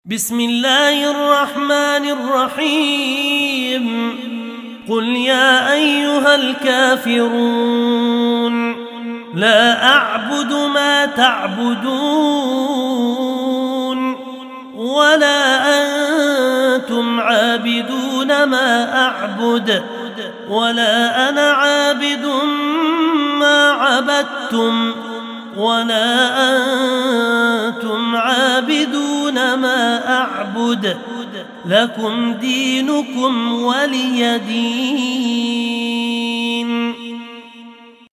بسم الله الرحمن الرحيم قل يا أيها الكافرون لا أعبد ما تعبدون ولا أنتم عابدون ما أعبد ولا أنا عابد ما عبدتم ولا أنتم عابدون ما أعبد لكم دينكم ولي دين.